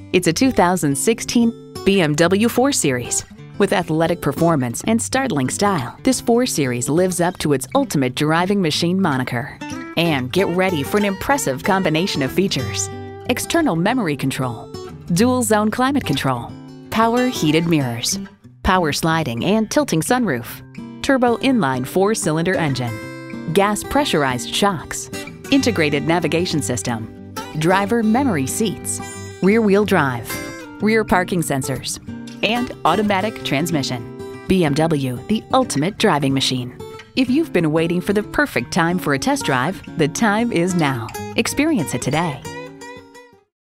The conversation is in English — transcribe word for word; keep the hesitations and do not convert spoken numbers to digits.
It's a two thousand sixteen B M W four series. With athletic performance and startling style, this four series lives up to its ultimate driving machine moniker. And get ready for an impressive combination of features: external memory control, dual zone climate control, power heated mirrors, power sliding and tilting sunroof, turbo inline four-cylinder engine, gas pressurized shocks, integrated navigation system, driver memory seats, rear-wheel drive, rear parking sensors, and automatic transmission. B M W, the ultimate driving machine. If you've been waiting for the perfect time for a test drive, the time is now. Experience it today.